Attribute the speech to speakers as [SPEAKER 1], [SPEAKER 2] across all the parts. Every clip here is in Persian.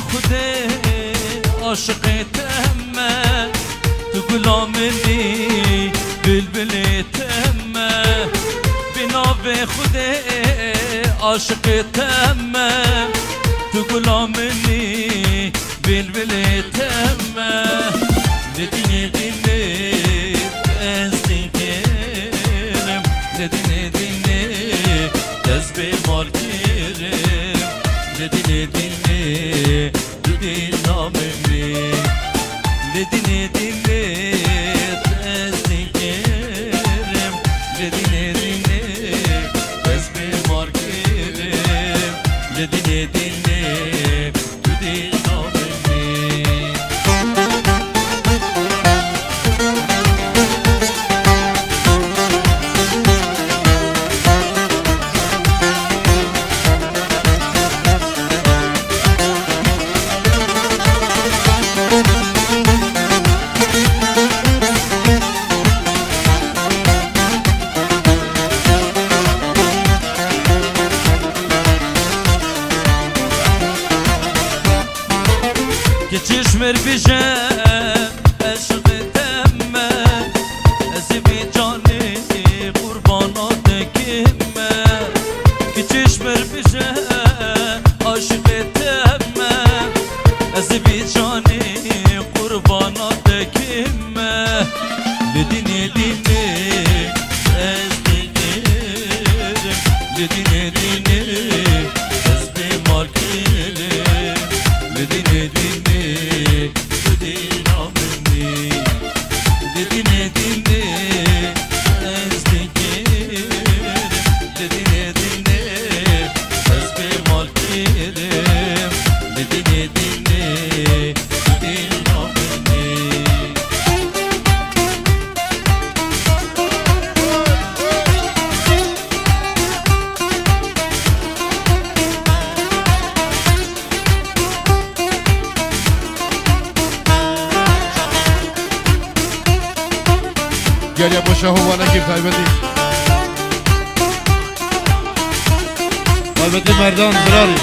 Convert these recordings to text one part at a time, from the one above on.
[SPEAKER 1] خوده عاشق تمه تو گلامنی بلبل تمه بناب خوده عاشق تمه تو گلامنی بلبل تمه ندینه دینه استیکرم ندینه دینه دست به مال کرم ندینه دینه دودی ناممی ندینه دینه استیکرم ندینه دینه دست به مال کرم ندینه دینه دودی ناممی که چشمر بیشه عشق تمه از بی جانی قربانات کمه که چشمر بیشه عاشق تمه از بی جانی قربانات کمه لدینه دینه از دیگرم لدینه دینه از بی مال کرم لدینه دینه
[SPEAKER 2] گریه باشه هوا نگیم تایبتی مردان براری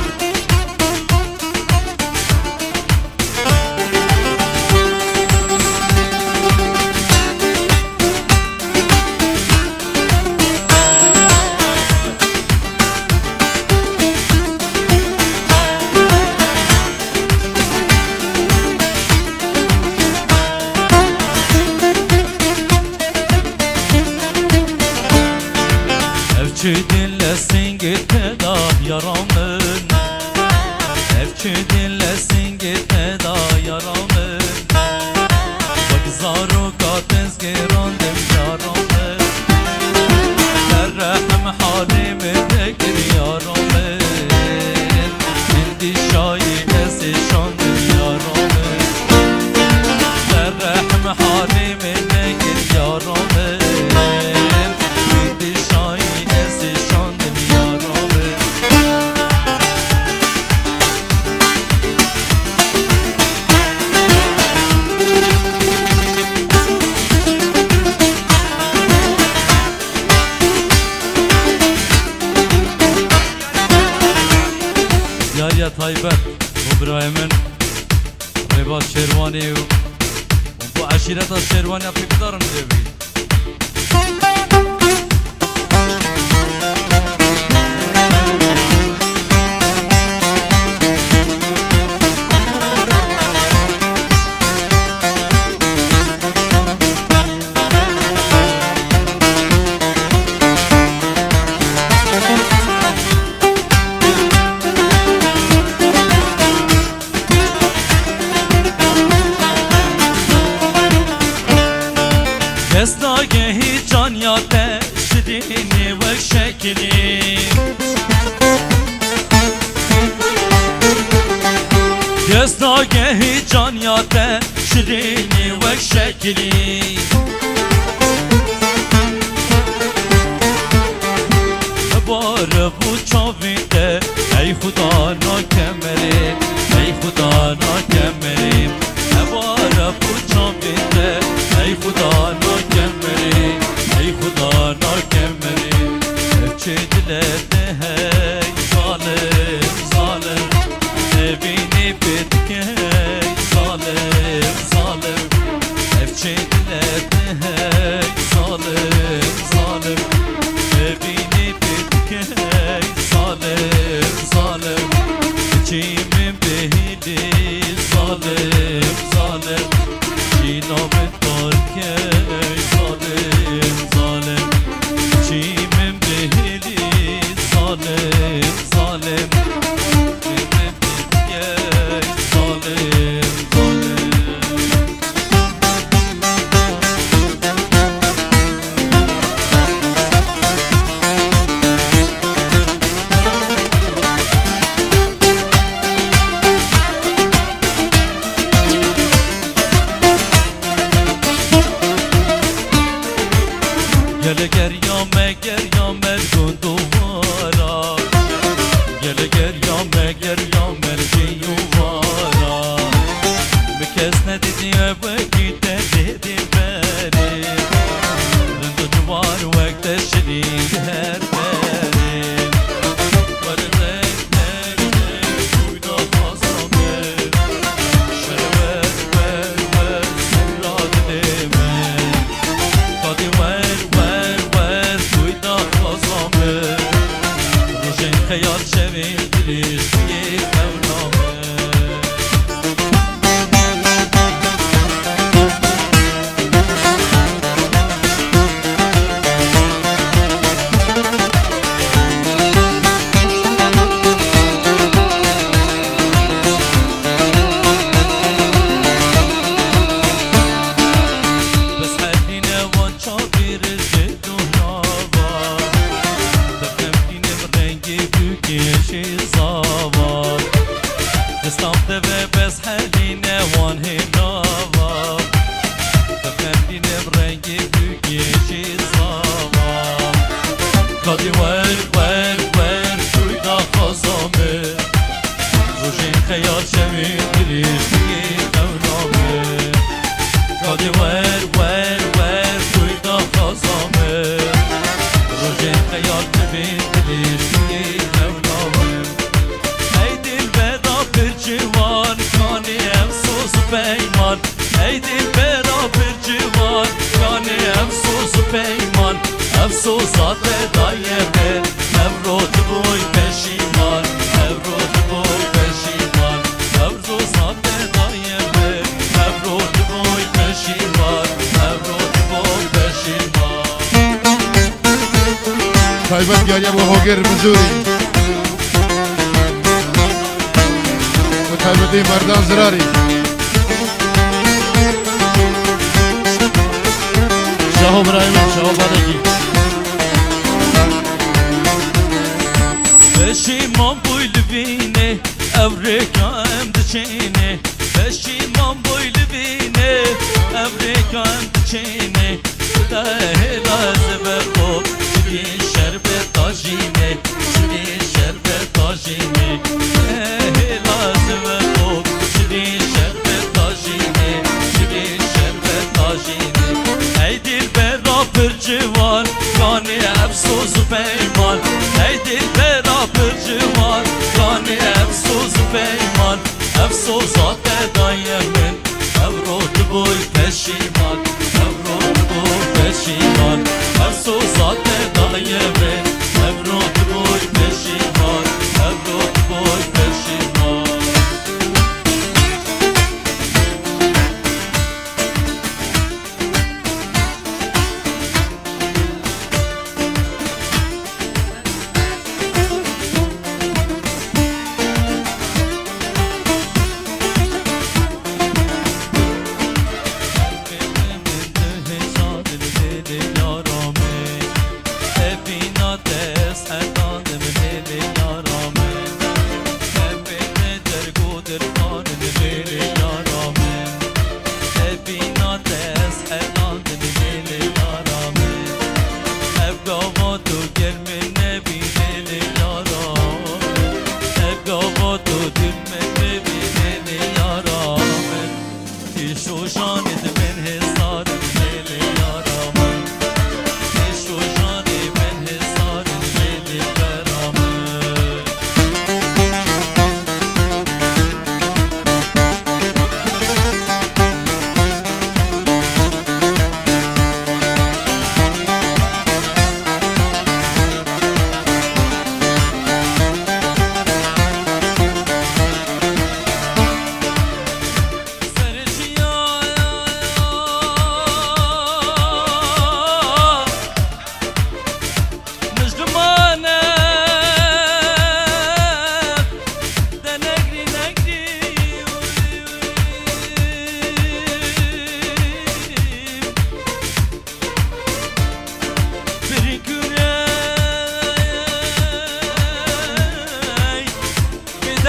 [SPEAKER 1] Evçi dinlesin gitme da yaramın Evçi dinlesin gitme da yaramın Bak zaru katens gerandım yaramın Derrahim halimi dekir yaramın Hindi şayi esi şandım yaramın Derrahim halimi dekir yaramın Yariya Tayyip bu İbrahim'in Rebat Şervani bu aşireta Şervani apikdarım diye bir دستاگهی جان یاده شیرینی و شکلی دستاگهی جان یاده شیرینی و شکلی بار بو چاویده ای خدا ناکمری ای خدا ناکمری بار بو چاویده ای خدا ناکمری ای خدا ناکمری چه دلت هی ظالم ظالم نبینی چیمیم بهیلی ظالم ظالم چینا بکار که ظالم ظالم چیمیم بهیلی ظالم ظالم چیمیم بهیلی ظالم ظالم گله گریامه گندوارا گله گریامه جیوارا بکس ندیدی وقتی دیدی بری رندو جوار وقت شدید هر بری ورزه کویدا خواستمه شرور سراد دیمه قادی خیال شویم دلیش توی خونامه بس حدینه وان چاقی رزد و نابا دفنمدینه رنگی بوکیشی زاوا دستام دبه بس حدینه وان هنابا دفنمدینه رنگی بوکیشی زاوا کادی ور توی دا خازامه روشین خیال شویم دلیش توی خونامه کادی ور توی دا خازامه روشین خیال شویم دلیش توی خونامه ای دل برا پرچوان کانی افسوس و پیمان ای دل برا پرچوان کانی افسوس و پیمان افسوسات دایمه نورود بوی پشیمان نورود بوی پشیمان افسوسات دایمه نورود بوی پشیمان نورود بوی پشیمان
[SPEAKER 2] تایبت گریه با هاگر مزوری و تایبتی مردان زراری شاهو برایمون شاهو بادگی
[SPEAKER 1] پشیمان بوی لبینه امریکا ام دچینه پشیمان بوی لبینه امریکا ام دچینه ده لازم خوب شدی شربت تاجینه شدی شربت تاجینه ده لازم خوب شدی شربت تاجینه شدی شربت تاجینه ای دل برا پرچوان کانی افسوس و پیمان ای دل برا پرچوان کانی افسوس و پیمان افسوسات دایمن نورود بوی پشیمان نورود بوی پشیمان افسوسات دایمن نورود بوی پشیمان نورود بوی پشیمان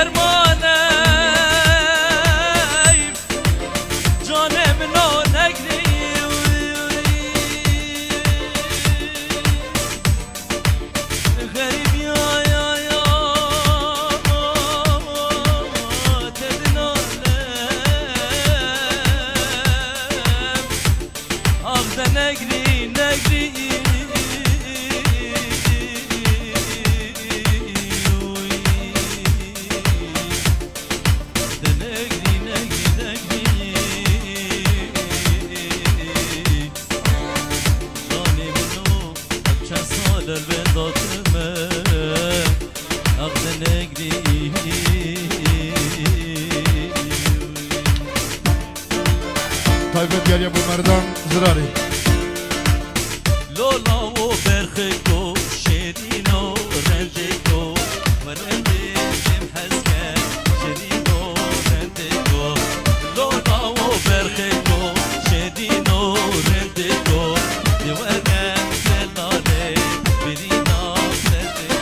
[SPEAKER 1] dermaneyim Canemin o negri Garip ya ya ya Tedin alem Ağda negri negri
[SPEAKER 2] Taybet geliyor bu merdan zırarı.
[SPEAKER 1] Lola o berkheko şerino rendeko Verendim hezke şerino rendeko Lola o berkheko şerino rendeko Divanem zelale birina rendeko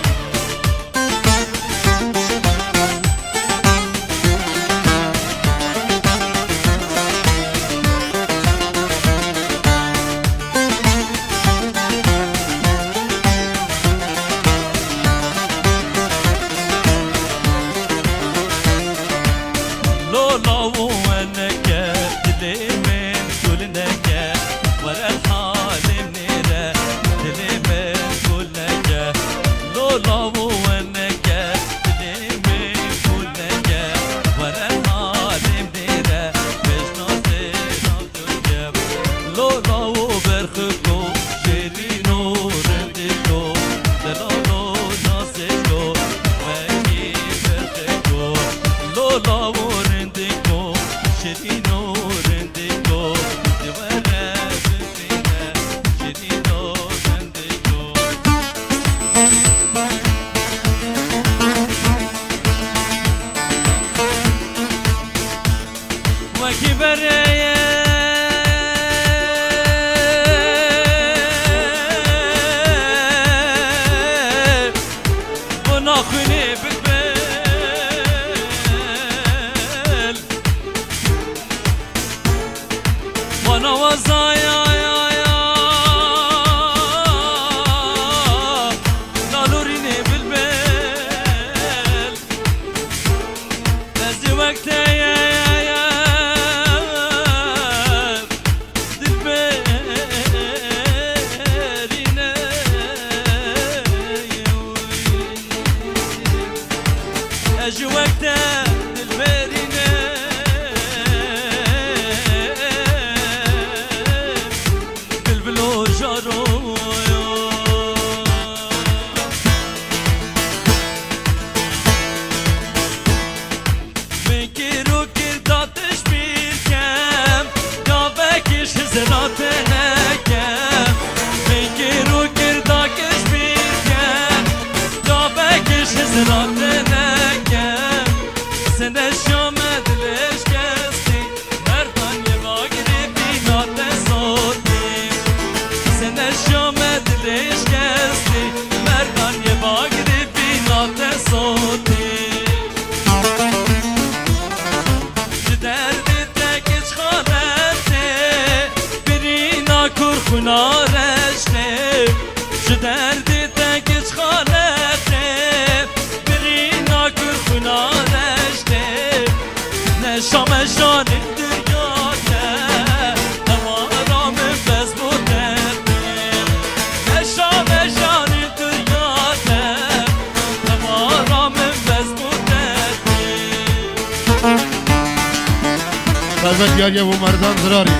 [SPEAKER 2] Taybet geliyor bu merdan zırarı.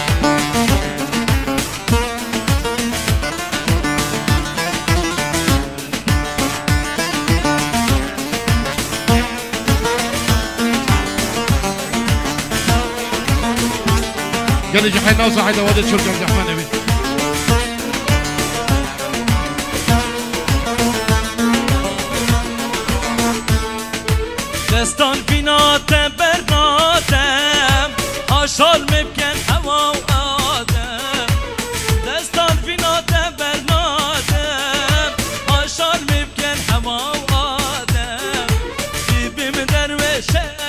[SPEAKER 2] قال لي جحينا وصحيت وادي شركة الرحمن نبي
[SPEAKER 1] دستان بیناتم برناتم آشال مبکن هوا و آدم دستان بیناتم برناتم آشال مبکن هوا و آدم دیبیم
[SPEAKER 3] شهر